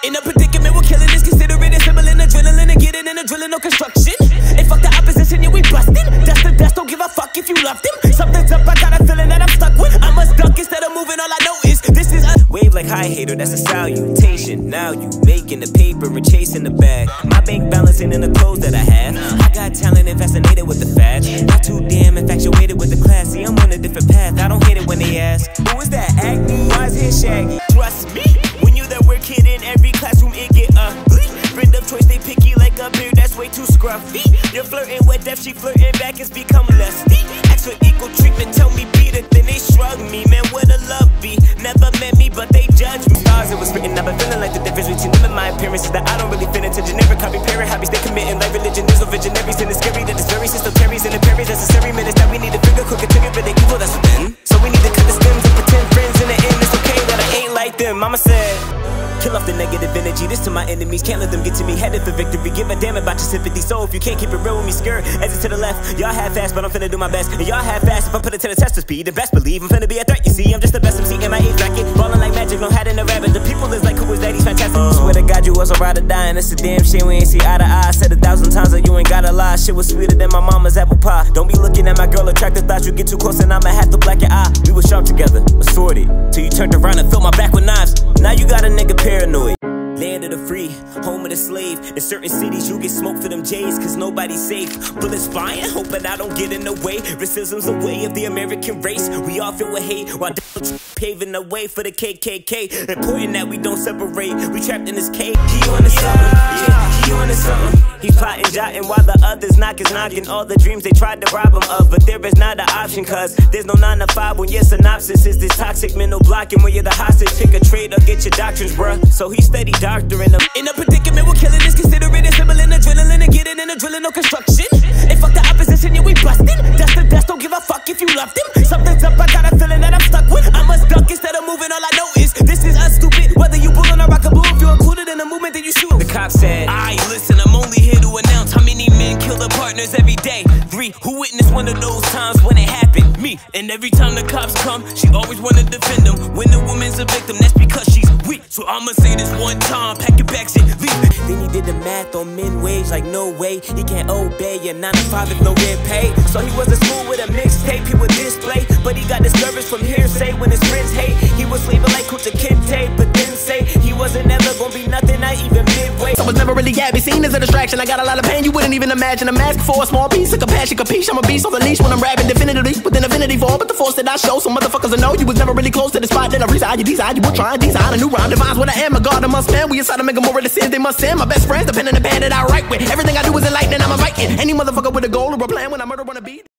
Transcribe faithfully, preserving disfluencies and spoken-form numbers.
In a predicament, we're killing this, consider it assembling adrenaline and getting in a drilling, no construction. And fuck the opposition, yeah, we bustin'. Dust to dust, don't give a fuck if you loved him. Something's up, I got a feeling that I'm stuck with. I must duck instead of moving, all I know is this is a wave like hi hater, that's a salutation. Now you making the paper and chasing the bag. My bank balance ain't in the clothes that I have. I got talent and fascinated with the fads. Not too damn infatuated with the class. See, I'm on a different path, I don't hate it when they ask, who is that acne? Why is his shaggy? Trust me, when you the work kid in every classroom, it get ugly. Friend of choice, they picky like a beard that's way too scruffy. You're flirting with death, she flirting back, it's become lusty. Ask for equal treatment, tell me beat it, then they shrug me. Man, what a love be, never met me, but they judge me. Stars, it was written, I've been feeling like the difference between them and my appearance is that I don't really fit into generic copy parent hobbies. They committing like religion, there's no visionaries, and it's scary that this very system carries and it parries necessary minutes that we need to figure quicker, trigger for the evil that's within. So we need to cut the stems and pretend friends in the end. It's okay that I ain't like them. Mama said, kill off the negative energy, this to my enemies. Can't let them get to me, headed for victory. Give a damn about your sympathy. So if you can't keep it real with me, skirt exit to the left. Y'all half fast, but I'm finna do my best. And y'all half fast if I put it to the test of speed. The best believe I'm finna be a threat, you see. I'm just the best M C in my age bracket. Ballin' like magic, no hat in the rabbit. The people is like, who is that? He's fantastic. uh, Swear to God, you was a ride or die, and it's a damn shame we ain't see eye to eye. Said a thousand times that you ain't gotta lie. Shit was sweeter than my mama's apple pie. Don't be looking at my girl attractive thoughts. You get too close and I'ma have to black your eye. We were sharp together, assorted, till you turned around and filled my back with knives. Now you got a nigga paranoid. Land of the free, home of the slave. In certain cities you get smoked for them J's, cause nobody's safe. Bullets flying, hoping I don't get in the way. Racism's the way of the American race. We all filled with hate, while paving the way for the K K K. Important that we don't separate. We trapped in this cave. He on to something, yeah, he on to something. He's plotting, jotting, while the others knock is knocking. All the dreams they tried to rob him of, but there is not an option, cause there's no nine to five when your synopsis is this toxic mental blocking. When you're the hostage, pick a trade or get your doctrines, bruh. So he steady doctoring them. In a predicament, we're killing this, consider it assembling adrenaline and getting in a drilling, no construction. And fuck the opposition, yeah, we bustin'. Dust to dust, don't give a fuck if you loved him. Something's up, I got a feeling that I'm stuck with. I must duck instead of moving, all I know is this is us stupid. Whether you bull on a rock or blue, if you're included in the movement, then you shoot. The cop said, I listen, I'm only here to announce how many men kill their partners every day. Three, who witnessed one of those times when it happened? Me. And every time the cops come, she always wanna defend them. When the woman's a victim, that's because she's weak. So I'ma say this one time, pack your bags and leave it. Then he did the math on min wage, like no way he can't obey a nine to five if no get paid. So he was in school with a mixtape he would display, but he got discouraged from hearsay when his friends hate. He was slaving like Kunta Kinte, but didn't say he wasn't ever gonna be nothing, not even midway. So I was never really at me, seen as a distraction. I got a lot of pain you wouldn't even imagine. I'm asking for a small piece of compassion, capiche. I'm a beast on the leash when I'm rapping definitively with an affinity for, but the force that I show, so motherfuckers will know you was never really close to the spot that I reside. You decide you were trying to design a new rhyme, defines what I am, a god amongst men. We inside to make a more of the sins they must sin. My best friends, the pen and the pad that I write with. Everything I do is enlightening, I'm inviting any motherfucker with a goal or a plan when I murder on a beat.